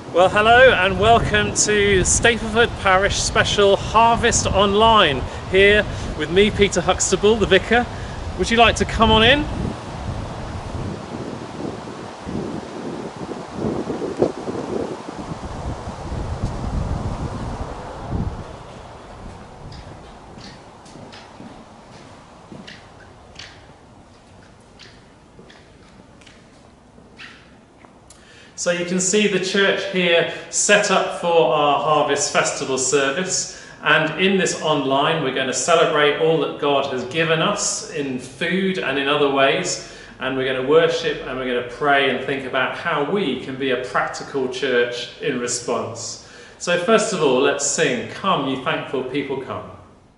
Well, hello and welcome to Stapleford Parish special Harvest Online, here with me, Peter Huxtable, the vicar. Would you like to come on in? So you can see the church here set up for our Harvest Festival service, and in this online we're going to celebrate all that God has given us in food and in other ways, and we're going to worship and we're going to pray and think about how we can be a practical church in response. So first of all, let's sing "Come, Ye Thankful People, Come."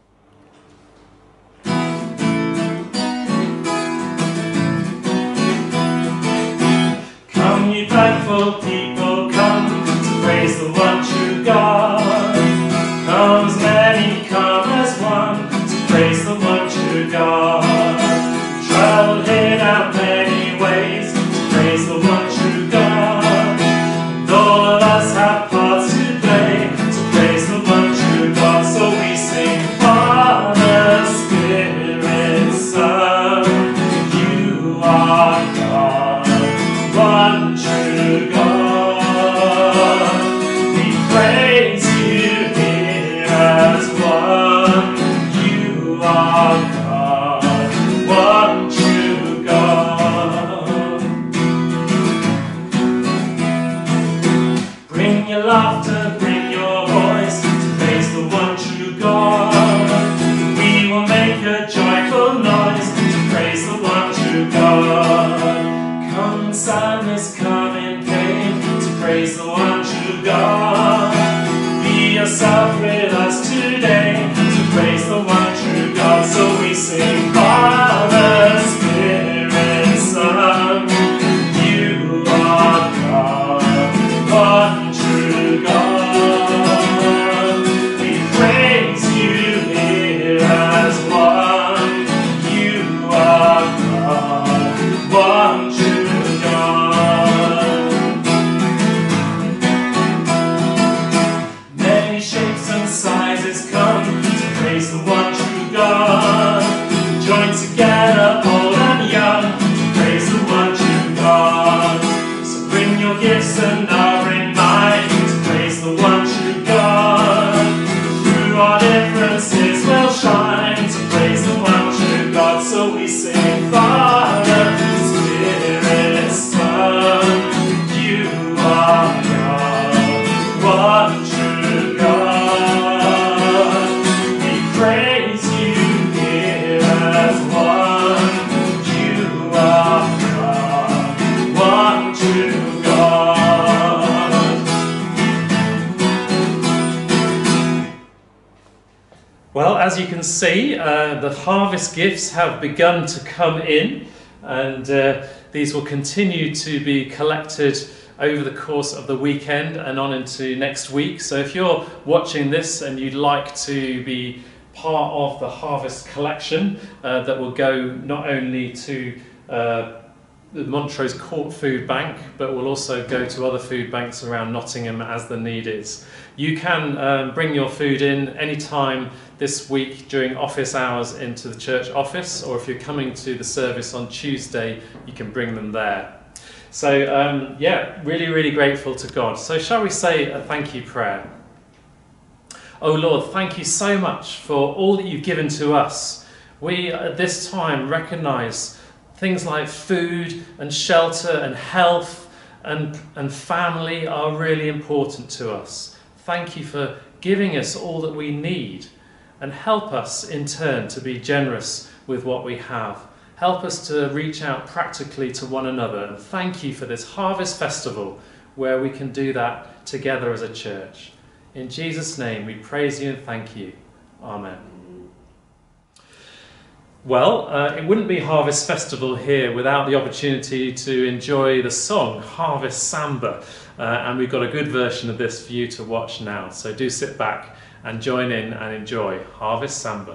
Come, ye thankful people, come to praise the one true God. Come as many, come as one to praise the one true God. Travel here now many ways to praise the one true God. And all of us have parts to play to praise the one true God. So we sing, Father, Spirit, Son, you are God, one true God. We praise you here as one. You are God, one true God. Bring your laughter, bring your voice to praise the one true God. We will make a joyful noise to praise the one true God. Come in sadness, come in pain, to praise the one true God. Be yourself with us today, to praise the one true God. So we sing, Father, Spirit, Son, you are God, one true God. We praise you here as one. You are God, one true God. Many shapes and sizes come to praise the one true God. Join together, old and young, to praise the one true God. So bring your gifts and I'll bring mine to praise the one true God. Through our differences we'll shine to praise the one true God. So we sing, Father, Spirit, Son, you are God, one true God. We praise you here as one. You are God, one true God. Well, as you can see, the harvest gifts have begun to come in, and these will continue to be collected over the course of the weekend and on into next week. So if you're watching this and you'd like to be part of the harvest collection that will go not only to the Montrose Court Food Bank, but will also go to other food banks around Nottingham as the need is. You can bring your food in any time this week during office hours into the church office, or if you're coming to the service on Tuesday, you can bring them there. So yeah, really grateful to God. So shall we say a thank you prayer? Oh Lord, thank you so much for all that you've given to us. We at this time recognise things like food and shelter and health and family are really important to us. Thank you for giving us all that we need, and help us in turn to be generous with what we have. Help us to reach out practically to one another, and thank you for this Harvest Festival where we can do that together as a church. In Jesus' name we praise you and thank you. Amen. Well, it wouldn't be Harvest Festival here without the opportunity to enjoy the song Harvest Samba, and we've got a good version of this for you to watch now. So do sit back and join in and enjoy Harvest Samba.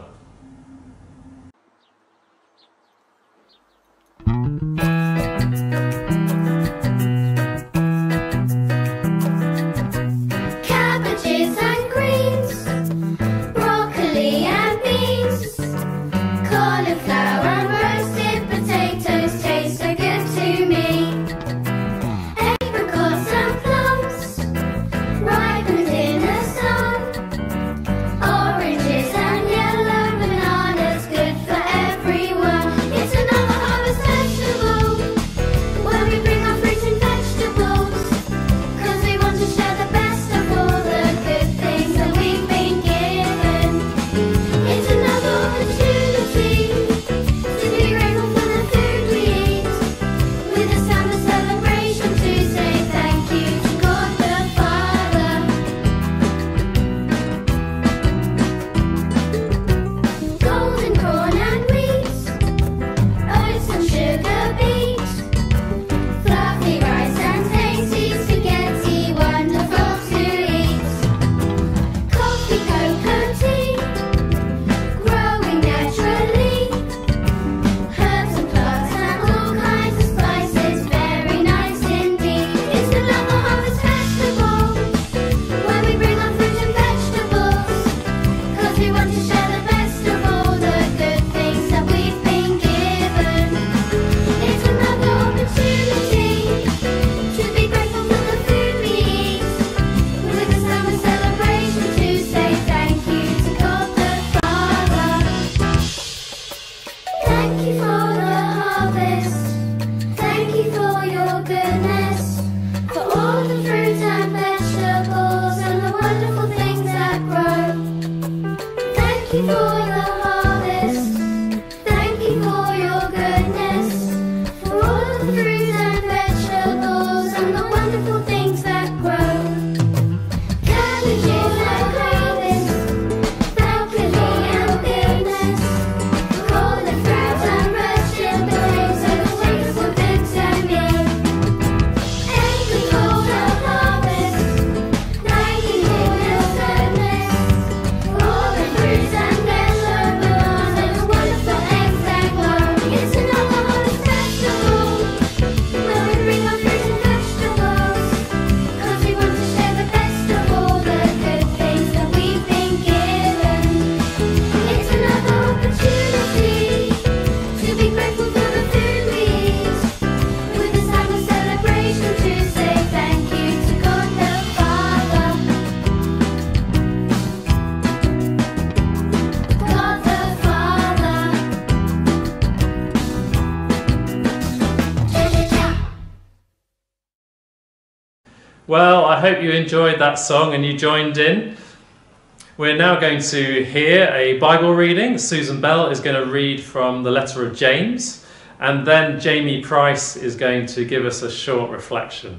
Well, I hope you enjoyed that song and you joined in. We're now going to hear a Bible reading. Susan Bell is going to read from the letter of James, and then Jamie Price is going to give us a short reflection.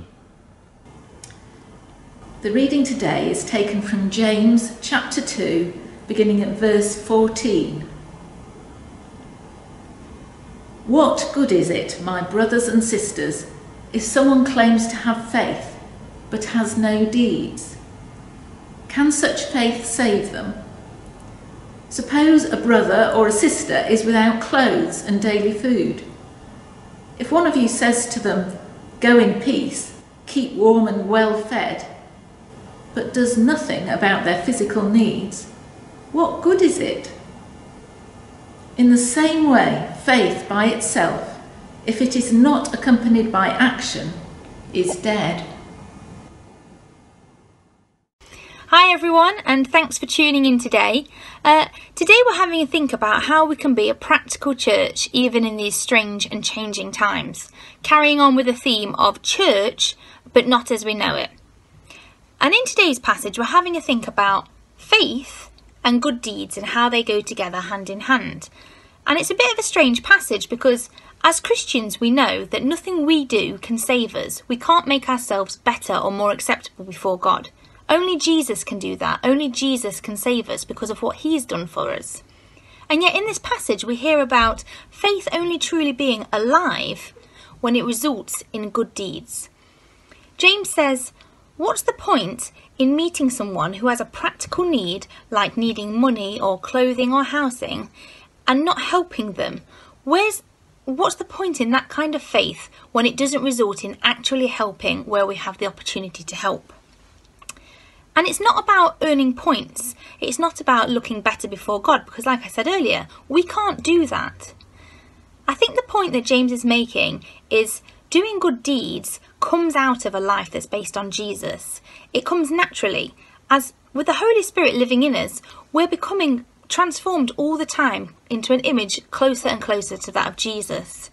The reading today is taken from James chapter 2, beginning at verse 14. What good is it, my brothers and sisters, if someone claims to have faith but has no deeds? Can such faith save them? Suppose a brother or a sister is without clothes and daily food. If one of you says to them, "Go in peace, keep warm and well fed," but does nothing about their physical needs, what good is it? In the same way, faith by itself, if it is not accompanied by action, is dead. Hi everyone, and thanks for tuning in today. Today we're having a think about how we can be a practical church even in these strange and changing times, carrying on with the theme of church, but not as we know it. And in today's passage we're having a think about faith and good deeds and how they go together hand in hand. And it's a bit of a strange passage because as Christians we know that nothing we do can save us. We can't make ourselves better or more acceptable before God. Only Jesus can do that. Only Jesus can save us because of what he's done for us. And yet in this passage we hear about faith only truly being alive when it results in good deeds. James says, what's the point in meeting someone who has a practical need, like needing money or clothing or housing, and not helping them? What's the point in that kind of faith when it doesn't result in actually helping where we have the opportunity to help? And it's not about earning points. It's not about looking better before God, because like I said earlier, we can't do that. I think the point that James is making is doing good deeds comes out of a life that's based on Jesus. It comes naturally. As with the Holy Spirit living in us, we're becoming transformed all the time into an image closer and closer to that of Jesus.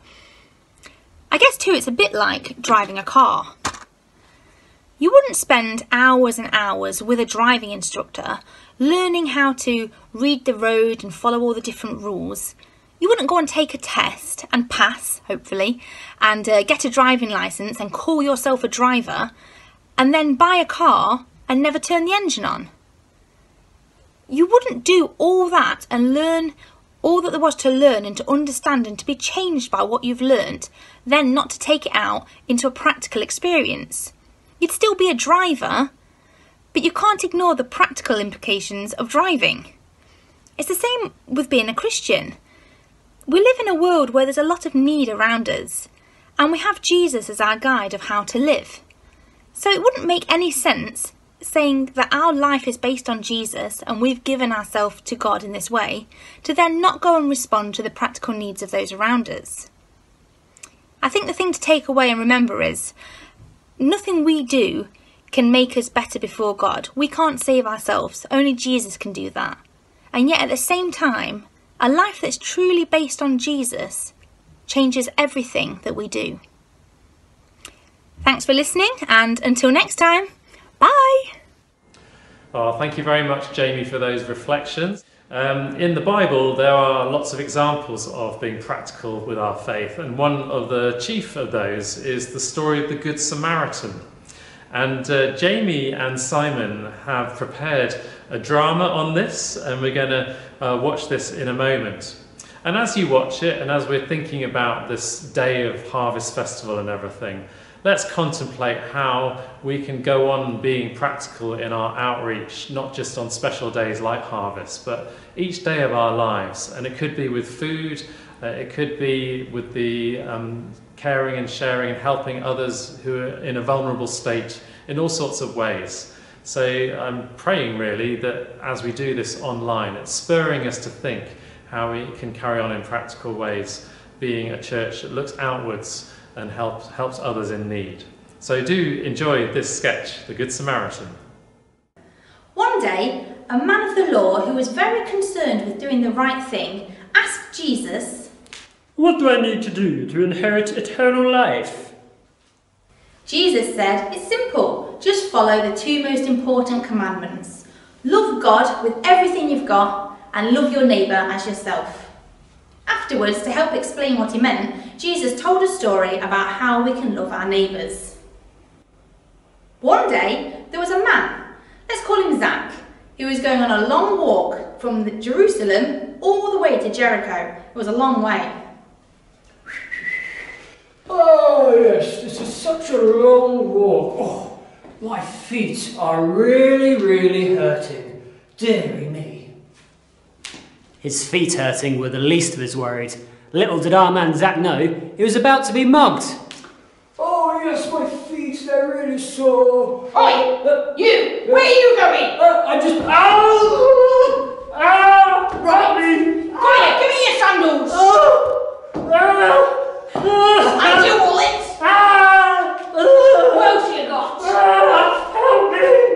I guess too it's a bit like driving a car. You wouldn't spend hours and hours with a driving instructor learning how to read the road and follow all the different rules. You wouldn't go and take a test and pass, hopefully, and get a driving licence and call yourself a driver and then buy a car and never turn the engine on. You wouldn't do all that and learn all that there was to learn and to understand and to be changed by what you've learnt, then not to take it out into a practical experience. You'd still be a driver, but you can't ignore the practical implications of driving. It's the same with being a Christian. We live in a world where there's a lot of need around us, and we have Jesus as our guide of how to live. So it wouldn't make any sense saying that our life is based on Jesus and we've given ourselves to God in this way, to then not go and respond to the practical needs of those around us. I think the thing to take away and remember is nothing we do can make us better before God. We can't save ourselves. Only Jesus can do that. And yet at the same time, a life that's truly based on Jesus changes everything that we do. Thanks for listening, and until next time, bye! Oh, thank you very much, Jamie, for those reflections. In the Bible, there are lots of examples of being practical with our faith, and one of the chief of those is the story of the Good Samaritan. And Jamie and Simon have prepared a drama on this, and we're going to watch this in a moment. And as you watch it, and as we're thinking about this day of Harvest Festival and everything, let's contemplate how we can go on being practical in our outreach, not just on special days like Harvest, but each day of our lives. And it could be with food, it could be with the caring and sharing and helping others who are in a vulnerable state in all sorts of ways. So I'm praying really that as we do this online, it's spurring us to think how we can carry on in practical ways, being a church that looks outwards and helps others in need. So do enjoy this sketch, The Good Samaritan. One day, a man of the law who was very concerned with doing the right thing asked Jesus, "What do I need to do to inherit eternal life?" Jesus said, it's simple, just follow the two most important commandments. Love God with everything you've got and love your neighbour as yourself. Afterwards, to help explain what he meant, Jesus told a story about how we can love our neighbours. One day, there was a man, let's call him Zach, who was going on a long walk from Jerusalem all the way to Jericho. It was a long way. Oh yes, this is such a long walk. Oh, my feet are really hurting. Deary me. His feet hurting were the least of his worries. Little did our man Zach know he was about to be mugged. Oh yes, my feet, they're really sore. Oi! You! Where are you going? I just... Ow! Ow! Right. Come here, give me your sandals! And your wallet! What else you got? Help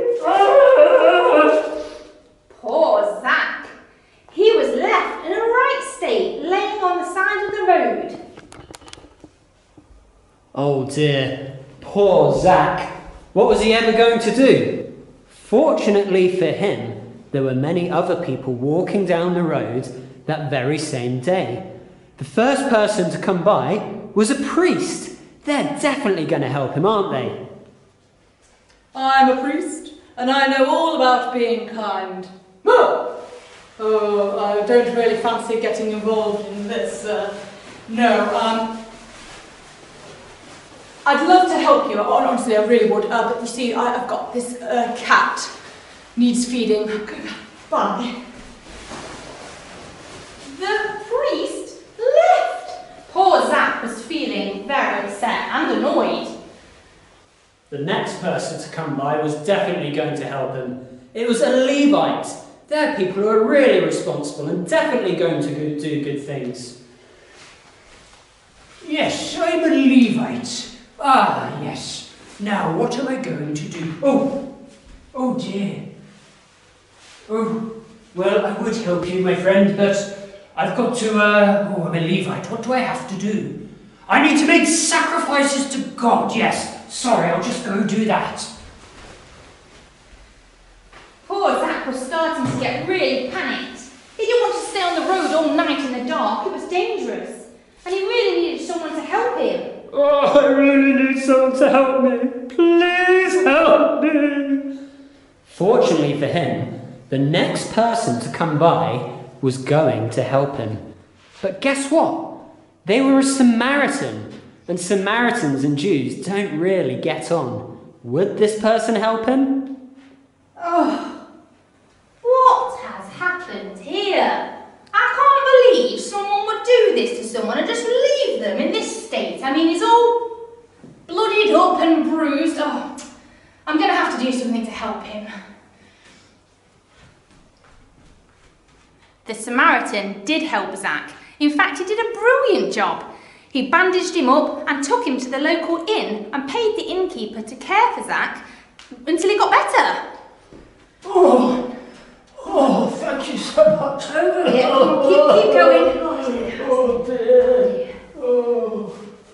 me! Poor Zach. He was left in a right state, laying on the side of the road. Oh dear, poor Zach. What was he ever going to do? Fortunately for him, there were many other people walking down the road that very same day. The first person to come by was a priest. They're definitely going to help him, aren't they? I'm a priest, and I know all about being kind. Oh, I don't really fancy getting involved in this. No, I'd love to help you. Honestly, I really would. But you see, I've got this cat. Needs feeding. Bye. The priest left. Poor Zach was feeling very upset and annoyed. The next person to come by was definitely going to help him. It was a Levite. They're people who are really responsible and definitely going to do good things. Yes, I'm a Levite. Ah, yes. Now, what am I going to do? Oh dear. Oh, well, I would help you, my friend, but I've got to, I'm a Levite. What do I have to do? I need to make sacrifices to God, yes. Sorry, I'll just go do that. Poor Zach was starting to get really panicked. He didn't want to stay on the road all night in the dark. It was dangerous. And he really needed someone to help him. Oh, I really need someone to help me. Please help me. Fortunately for him, the next person to come by was going to help him. But guess what? They were a Samaritan, and Samaritans and Jews don't really get on. Would this person help him? Oh, what has happened here? I can't believe someone would do this to someone and just leave them in this state. I mean, he's all bloodied up and bruised. Oh, I'm going to have to do something to help him. The Samaritan did help Zach. In fact, he did a brilliant job. He bandaged him up and took him to the local inn and paid the innkeeper to care for Zach until he got better. Oh, thank you so much. Yeah, keep going. Oh dear. Oh.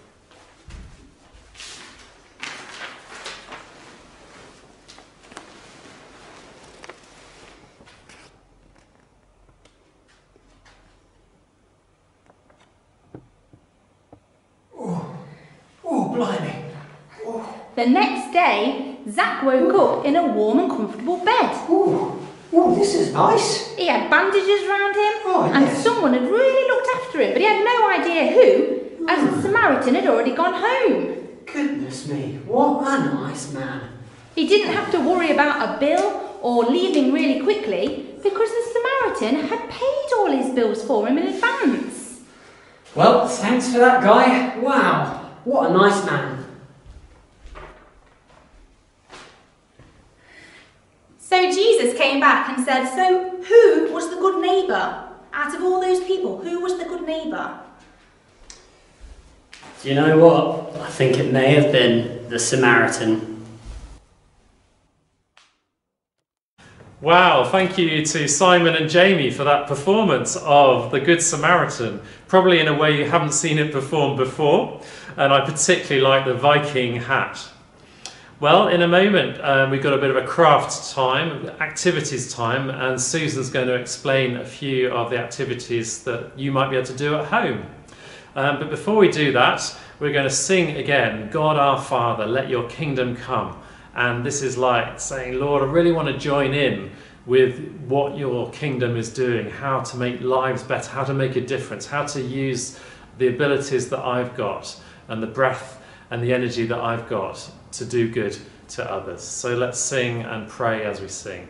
Oh, blimey. The next day, Zach woke up in a warm and comfortable bed. Oh, this is nice. He had bandages around him, and yes. someone had really looked after him, but he had no idea who, as the Samaritan had already gone home. Goodness me, what a nice man. He didn't have to worry about a bill or leaving really quickly because the Samaritan had paid all his bills for him in advance. Well, thanks for that, guy. Wow, what a nice man. So Jesus came back and said, so who was the good neighbour? Out of all those people, who was the good neighbour? Do you know what? I think it may have been the Samaritan. Wow, thank you to Simon and Jamie for that performance of the Good Samaritan, probably in a way you haven't seen it performed before, and I particularly like the Viking hat. Well, in a moment, we've got a bit of a craft time, activities time, and Susan's going to explain a few of the activities that you might be able to do at home. But before we do that, we're going to sing again, God our Father, let your kingdom come. And this is like saying, Lord, I really want to join in with what your kingdom is doing, how to make lives better, how to make a difference, how to use the abilities that I've got and the breath and the energy that I've got to do good to others. So let's sing and pray as we sing.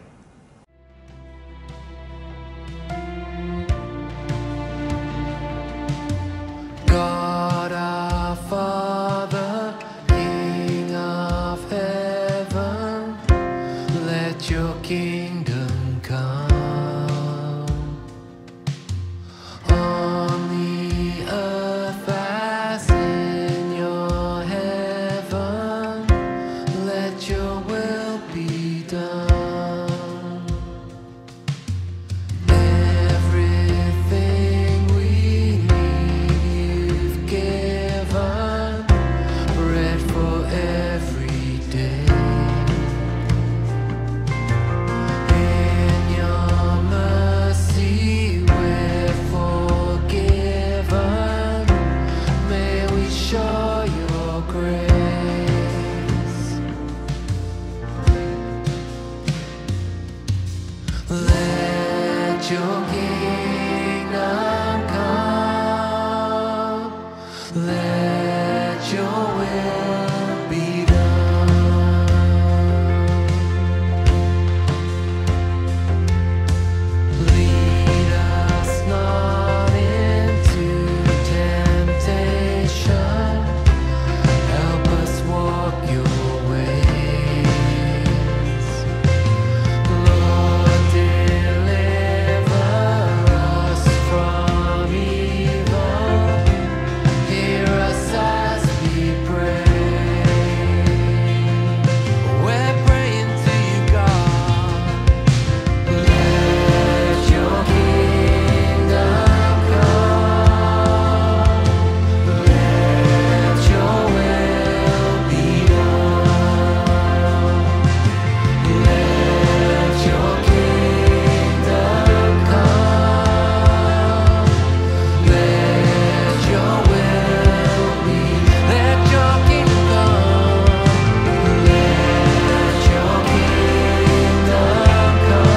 God our Father, King of heaven, let your kingdom come on the earth as in your heaven. Let your will be done. Everything we need you've given, bread for every day. In your mercy we're forgiven. May we show your grace. Let your kingdom come. Let your will be done. Lead us not into temptation. Help us walk your ways. Lord, deliver us from evil. Hear us as we pray. We're praying to you, God. Let your kingdom come. Let your will be done. Let your kingdom come. Let your will be. Let your kingdom. Let your kingdom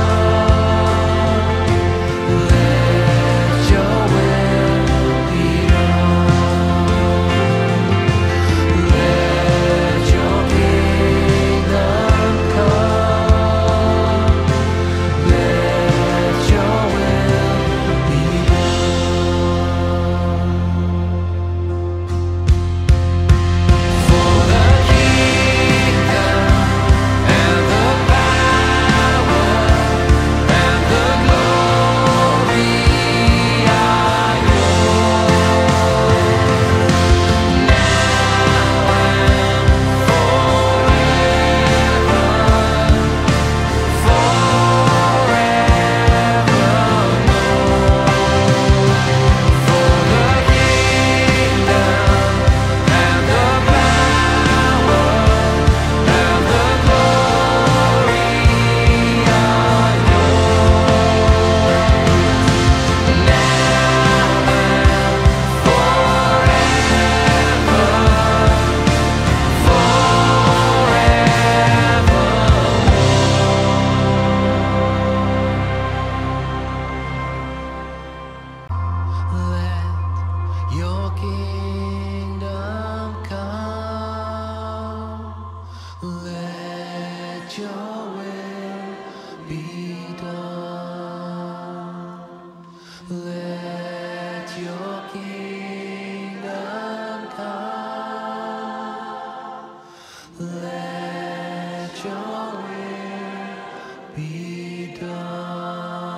come. Let your will be done. Let your kingdom come. Let your will be done. For the kingdom and the power and the glory are yours, now and let your kingdom come. Let your will be done. Let your kingdom come. Let your will be done.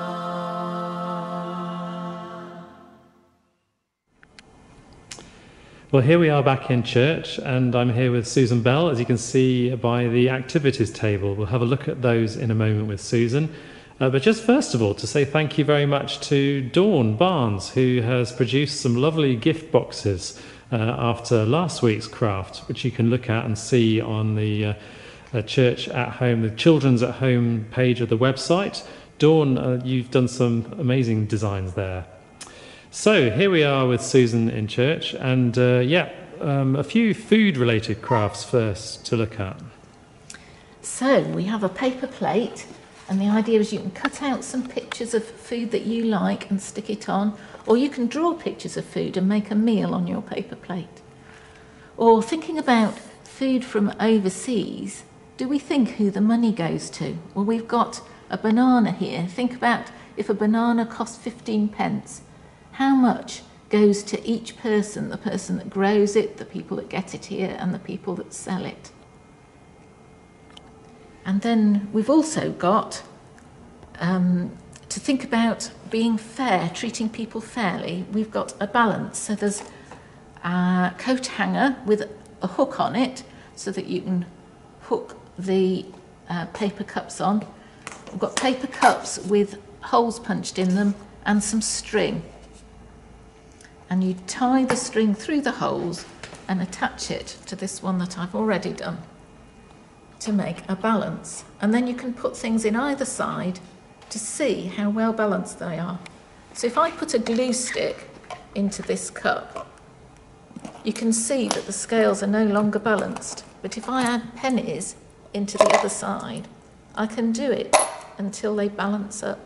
Well, here we are back in church, and I'm here with Susan Bell, as you can see by the activities table. We'll have a look at those in a moment with Susan. But just first of all, to say thank you very much to Dawn Barnes, who has produced some lovely gift boxes after last week's craft, which you can look at and see on the Church at Home, the Children's at Home page of the website. Dawn, you've done some amazing designs there. So here we are with Susan in church, and a few food-related crafts first to look at. So we have a paper plate, and the idea is you can cut out some pictures of food that you like and stick it on, or you can draw pictures of food and make a meal on your paper plate. Or thinking about food from overseas, do we think who the money goes to? Well, we've got a banana here. Think about if a banana costs 15 pence, how much goes to each person, the person that grows it, the people that get it here, and the people that sell it. And then we've also got to think about being fair, treating people fairly. We've got a balance. So there's a coat hanger with a hook on it so that you can hook the paper cups on. We've got paper cups with holes punched in them and some string. And you tie the string through the holes and attach it to this one that I've already done to make a balance. And then you can put things in either side to see how well balanced they are. So if I put a glue stick into this cup, you can see that the scales are no longer balanced. But if I add pennies into the other side, I can do it until they balance up.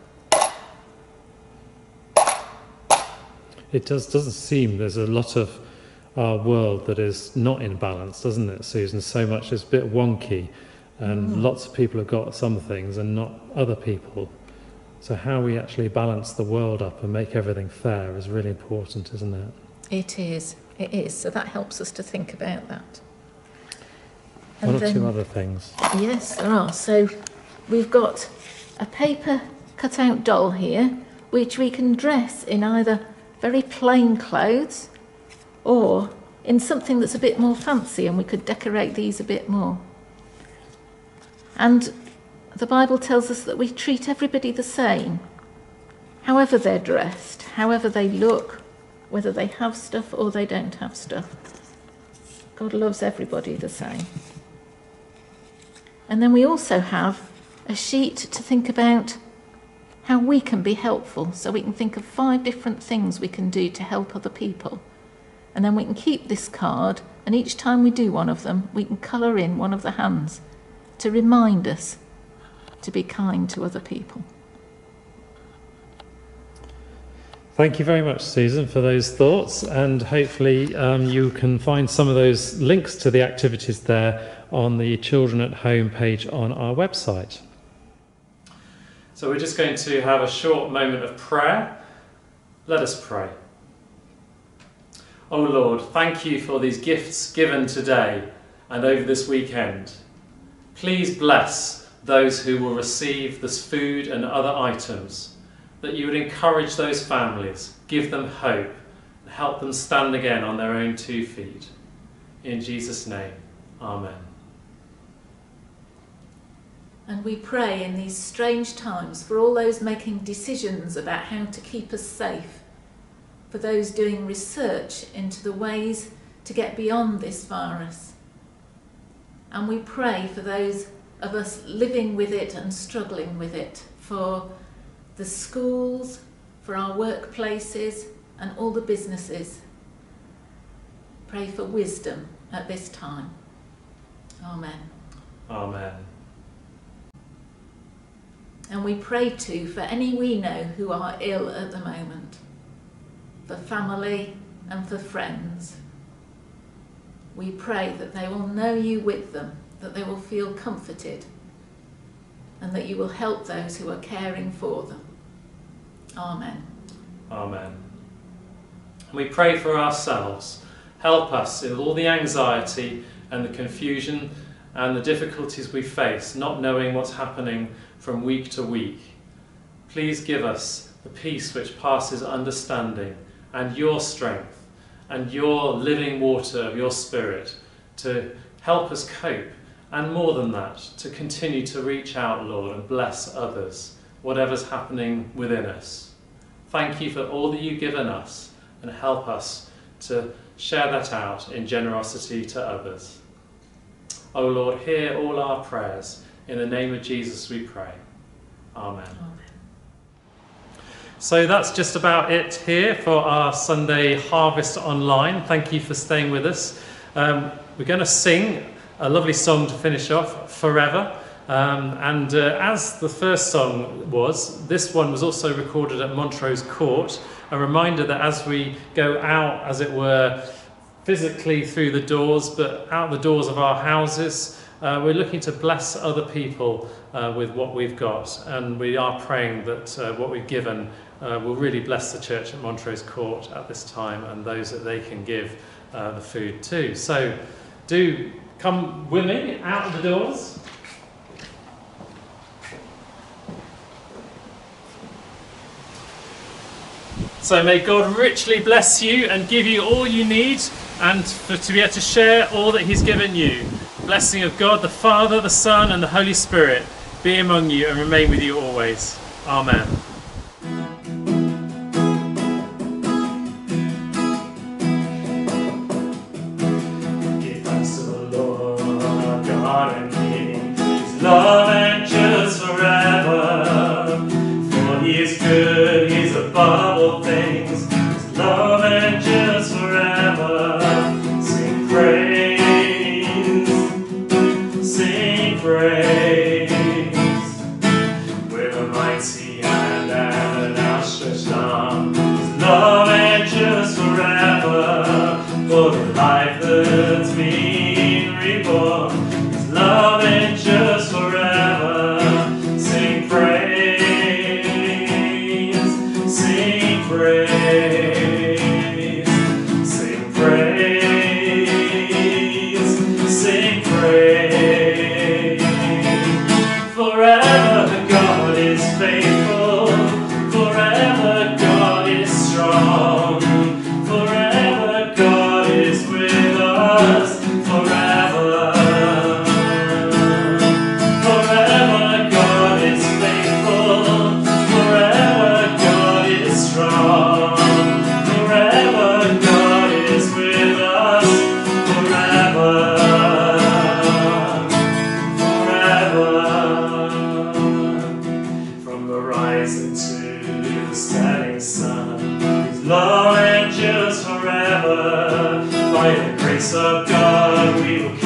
It doesn't seem there's a lot of our world that is not in balance, doesn't it, Susan? So much is a bit wonky, and lots of people have got some things and not other people. So how we actually balance the world up and make everything fair is really important, isn't it? It is. So that helps us to think about that. And one or two other things. Yes, there are. So we've got a paper cut-out doll here, which we can dress in either very plain clothes or in something that's a bit more fancy, and we could decorate these a bit more. And the Bible tells us that we treat everybody the same, however they're dressed, however they look, whether they have stuff or they don't have stuff. God loves everybody the same. And then we also have a sheet to think about how we can be helpful. So we can think of 5 different things we can do to help other people. And then we can keep this card, and each time we do one of them, we can colour in one of the hands to remind us to be kind to other people. Thank you very much, Susan, for those thoughts, and hopefully you can find some of those links to the activities there on the Children at Home page on our website. So we're just going to have a short moment of prayer. Let us pray. Oh Lord, thank you for these gifts given today and over this weekend. Please bless those who will receive this food and other items, that you would encourage those families, give them hope, and help them stand again on their own 2 feet. In Jesus' name, amen. And we pray in these strange times for all those making decisions about how to keep us safe, for those doing research into the ways to get beyond this virus. And we pray for those of us living with it and struggling with it, for the schools, for our workplaces and all the businesses. Pray for wisdom at this time. Amen. Amen. And we pray too for any we know who are ill at the moment, for family and for friends. We pray that they will know you with them, that they will feel comforted, and that you will help those who are caring for them. Amen. Amen. We pray for ourselves. Help us in all the anxiety and the confusion and the difficulties we face, not knowing what's happening from week to week. Please give us the peace which passes understanding, and your strength and your living water of your Spirit to help us cope, and more than that, to continue to reach out, Lord, and bless others, whatever's happening within us. Thank you for all that you've given us, and help us to share that out in generosity to others. O Lord, hear all our prayers. In the name of Jesus we pray. Amen. So that's just about it here for our Sunday Harvest Online. Thank you for staying with us. We're going to sing a lovely song to finish off, Forever. As the first song was, this one was also recorded at Montrose Court. A reminder that as we go out, as it were, physically through the doors, but out the doors of our houses, we're looking to bless other people with what we've got. And we are praying that what we've given will really bless the church at Montrose Court at this time and those that they can give the food to. So do come with me out of the doors. So may God richly bless you and give you all you need and to be able to share all that he's given you. Blessing of God, the Father, the Son and the Holy Spirit be among you and remain with you always. Amen. Give thanks to the Lord our God and King. His love endures forever. For he is good, he is above all things. His love endures forever. Sing praise, sing praise. With a mighty hand and an outstretched arm. His love endures forever. For the life that's been reborn. His love endures forever. Sing praise, sing praise, sing praise, sing praise. Forever God is faithful, forever God is strong, forever God is with us, forever. Forever God is faithful, forever God is strong, forever God is with us, forever. From the rising to the setting sun, His love endures forever. By the grace of God we will